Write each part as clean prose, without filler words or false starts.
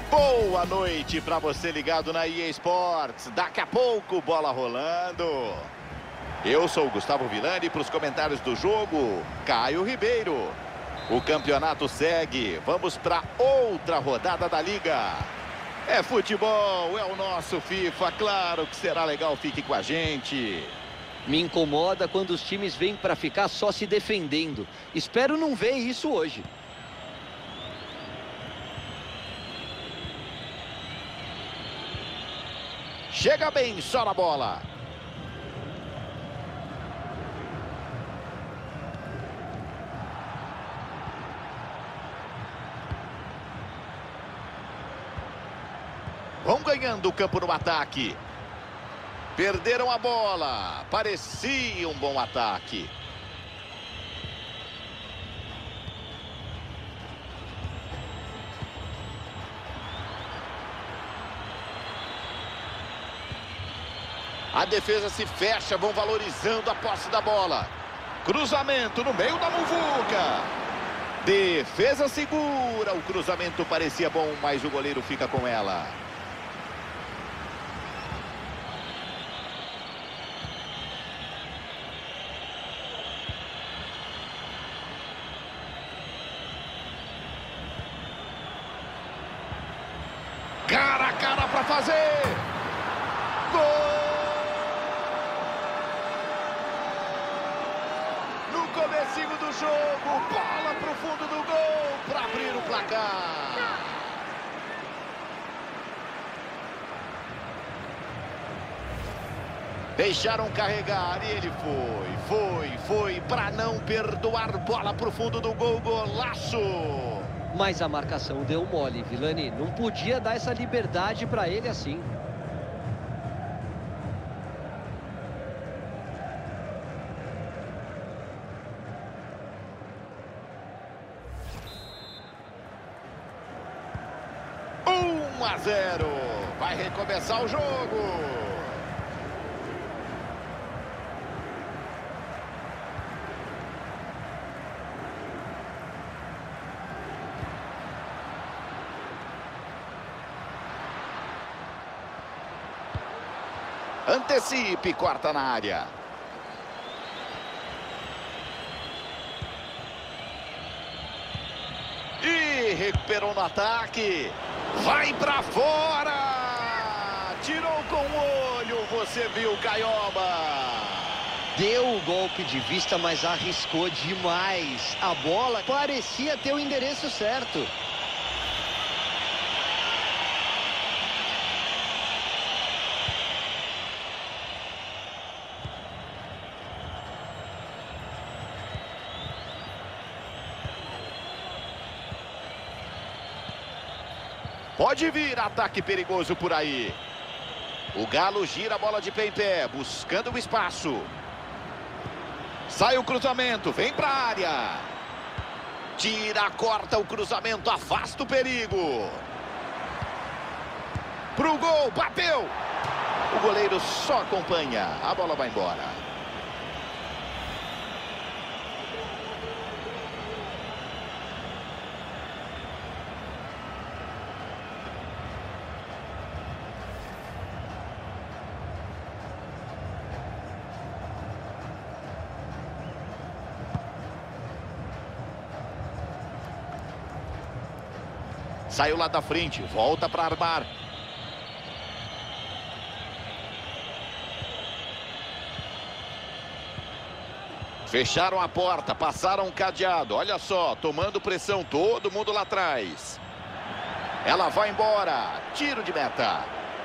Boa noite para você ligado na EA Sports. Daqui a pouco, bola rolando. Eu sou o Gustavo Villani para os comentários do jogo. Caio Ribeiro. O campeonato segue. Vamos para outra rodada da Liga. É futebol, é o nosso FIFA. Claro que será legal, fique com a gente. Me incomoda quando os times vêm para ficar só se defendendo. Espero não ver isso hoje. Chega bem só na bola. Vão ganhando o campo no ataque. Perderam a bola. Parecia um bom ataque. A defesa se fecha, vão valorizando a posse da bola. Cruzamento no meio da muvuca. Defesa segura. O cruzamento parecia bom, mas o goleiro fica com ela. Cara a cara para fazer. Gol! No comecinho do jogo, bola pro fundo do gol para abrir o placar. Deixaram carregar e ele foi para não perdoar. Bola pro fundo do gol, golaço. Mas a marcação deu mole, Villani. Não podia dar essa liberdade para ele assim. Um a 0. Vai recomeçar o jogo. Antecipe, corta na área. E recuperou no ataque. Vai pra fora. Tirou com o olho. Você viu, Caioba. Deu o golpe de vista, mas arriscou demais. A bola parecia ter o endereço certo. Pode vir ataque perigoso por aí. O Galo gira a bola de pé em pé, buscando o espaço. Sai o cruzamento, vem para a área. Tira, corta o cruzamento, afasta o perigo. Pro gol, bateu. O goleiro só acompanha, a bola vai embora. Saiu lá da frente, volta para armar. Fecharam a porta, passaram um cadeado. Olha só, tomando pressão, todo mundo lá atrás. Ela vai embora, tiro de meta.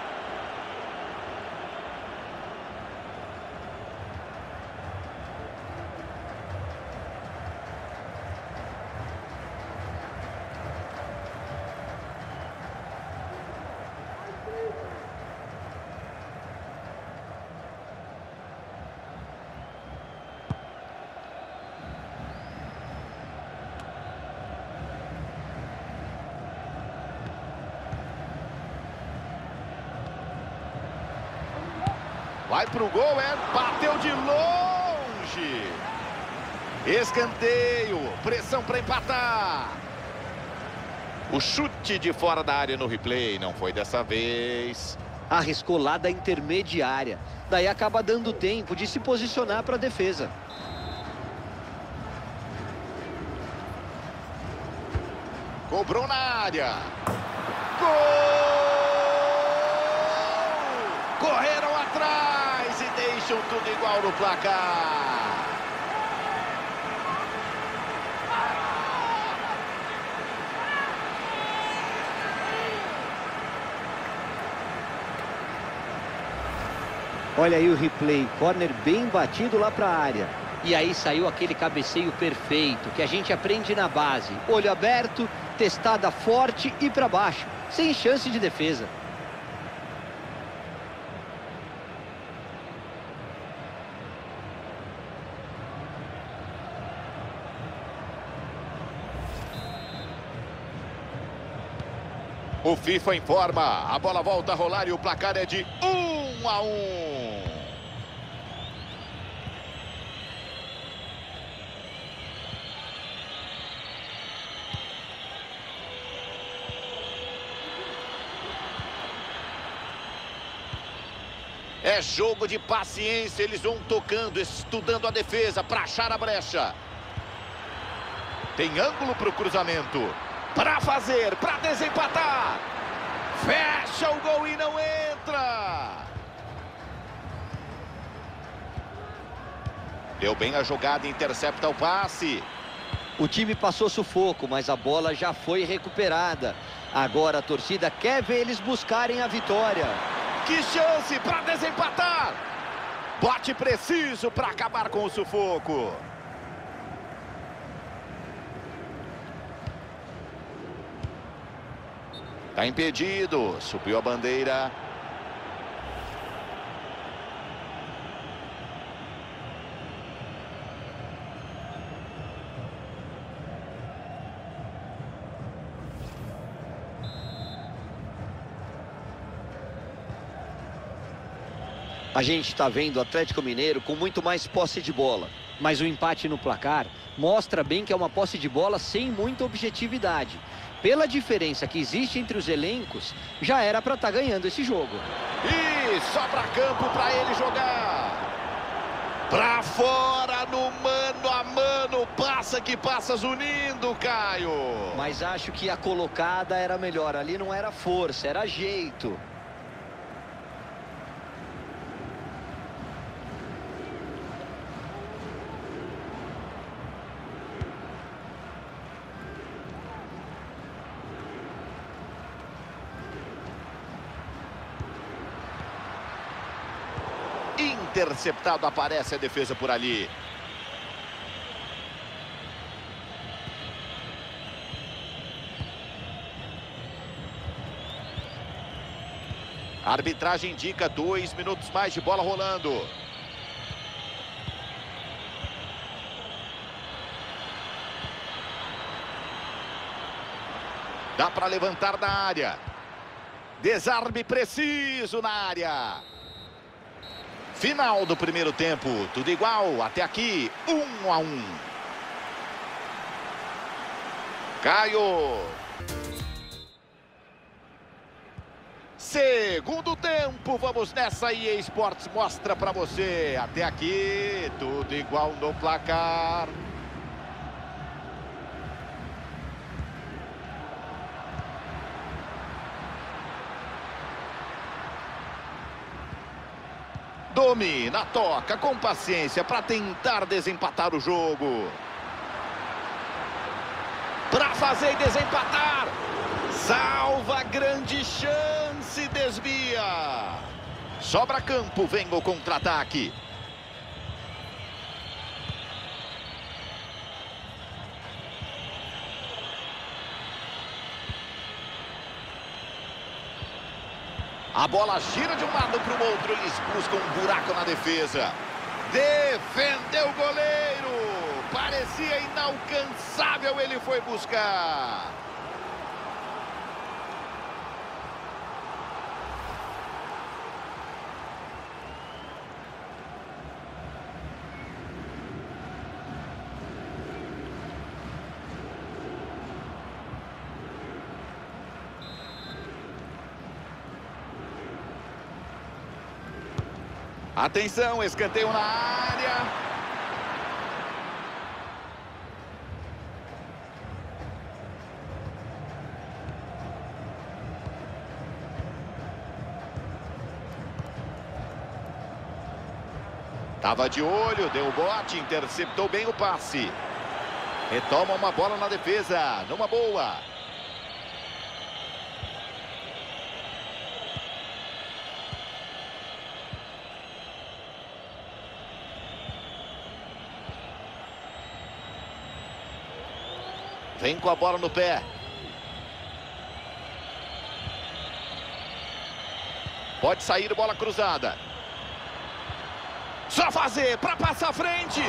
Vai pro gol, bateu de longe. Escanteio, pressão para empatar. O chute de fora da área no replay, não foi dessa vez. Arriscou lá da intermediária. Daí acaba dando tempo de se posicionar para a defesa. Cobrou na área. Gol! Correram atrás e deixam tudo igual no placar. Olha aí o replay, corner bem batido lá para a área. E aí saiu aquele cabeceio perfeito que a gente aprende na base. Olho aberto, testada forte e para baixo, sem chance de defesa. O FIFA informa, a bola volta a rolar e o placar é de 1-1. É jogo de paciência, eles vão tocando, estudando a defesa para achar a brecha. Tem ângulo para o cruzamento. Para fazer, para desempatar. Fecha o gol e não entra. Deu bem a jogada e intercepta o passe. O time passou sufoco, mas a bola já foi recuperada. Agora a torcida quer ver eles buscarem a vitória. Que chance para desempatar. Bote preciso para acabar com o sufoco. Tá impedido, subiu a bandeira. A gente está vendo o Atlético Mineiro com muito mais posse de bola. Mas o empate no placar mostra bem que é uma posse de bola sem muita objetividade. Pela diferença que existe entre os elencos, já era para estar ganhando esse jogo. E sobra campo para ele jogar. Para fora no mano a mano, passa que passa unindo, Caio. Mas acho que a colocada era melhor, ali não era força, era jeito. Interceptado, aparece a defesa por ali. A arbitragem indica 2 minutos mais de bola rolando. Dá para levantar da área. Desarme preciso na área. Final do primeiro tempo, tudo igual, até aqui, 1-1. Caio. Segundo tempo, vamos nessa, EA Sports mostra pra você. Até aqui, tudo igual no placar. Domina, toca com paciência para tentar desempatar o jogo. Para fazer e desempatar. Salva, grande chance, desvia. Sobra campo, vem o contra-ataque. A bola gira de um lado para o outro, eles buscam um buraco na defesa. Defendeu o goleiro. Parecia inalcançável, ele foi buscar. Atenção, escanteio na área. Tava de olho, deu o bote, interceptou bem o passe. Retoma uma bola na defesa, numa boa. Vem com a bola no pé. Pode sair, bola cruzada. Só fazer para passar à frente.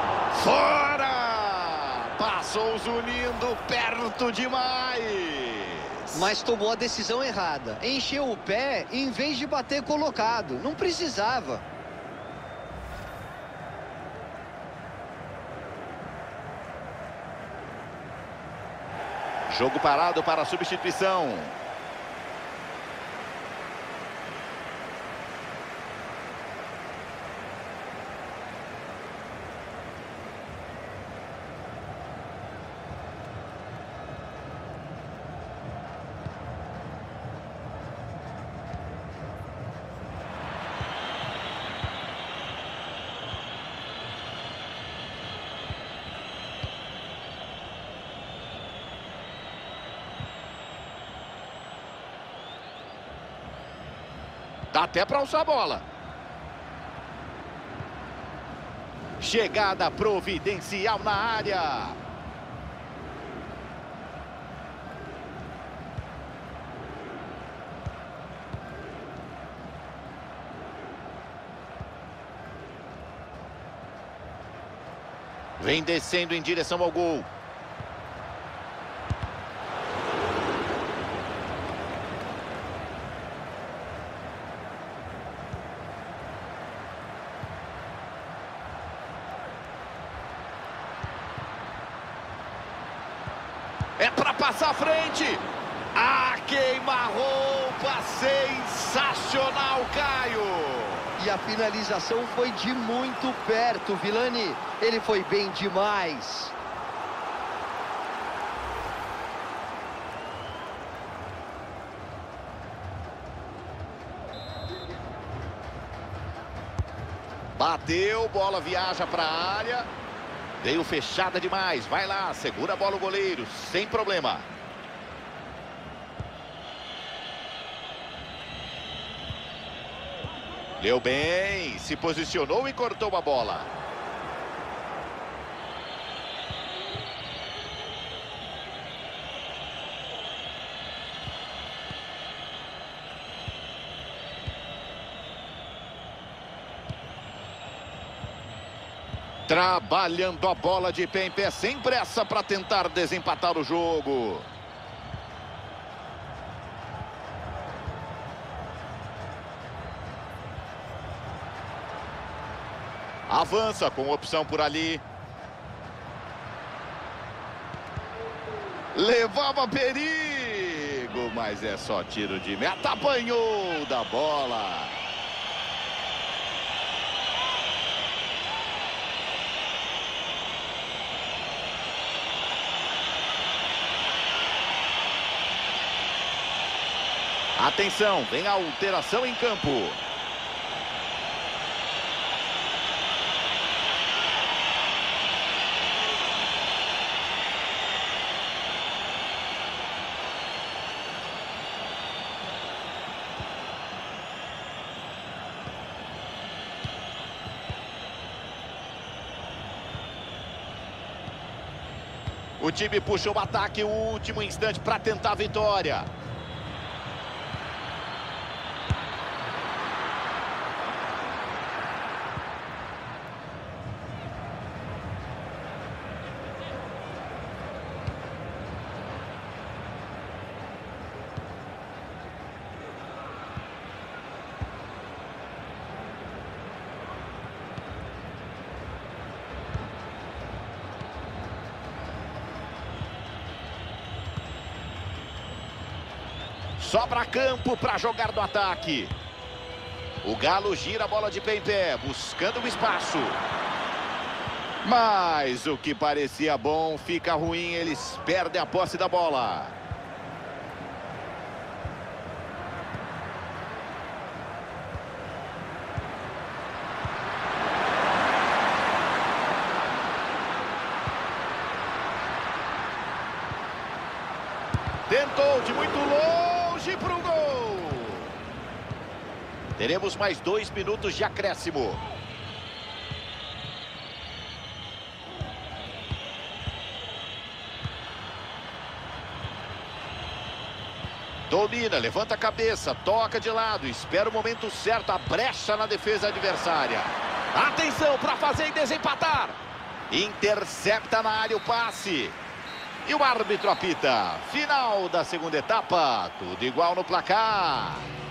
Fora! Passou o Zulindo perto demais. Mas tomou a decisão errada. Encheu o pé em vez de bater colocado. Não precisava. Jogo parado para a substituição. Dá até para alçar a bola. Chegada providencial na área. Vem descendo em direção ao gol. É para passar à frente. A queima-roupa sensacional, Caio. E a finalização foi de muito perto, Vilani. Ele foi bem demais. Bateu, bola viaja para a área. Veio fechada demais, vai lá, segura a bola o goleiro, sem problema. Leu bem, se posicionou e cortou a bola. Trabalhando a bola de pé em pé, sem pressa para tentar desempatar o jogo. Avança com opção por ali. Levava perigo, mas é só tiro de meta. Apanhou da bola. Atenção, vem a alteração em campo. O time puxa o ataque, o último instante para tentar a vitória. Sobra campo para jogar no ataque. O Galo gira a bola de pé em pé, buscando o espaço. Mas o que parecia bom fica ruim, eles perdem a posse da bola. Tentou de muito longe para o gol. Teremos mais 2 minutos de acréscimo. Domina, levanta a cabeça, toca de lado, espera o momento certo, a brecha na defesa adversária. Atenção para fazer e desempatar. Intercepta na área o passe. E o árbitro apita. Final da segunda etapa, tudo igual no placar.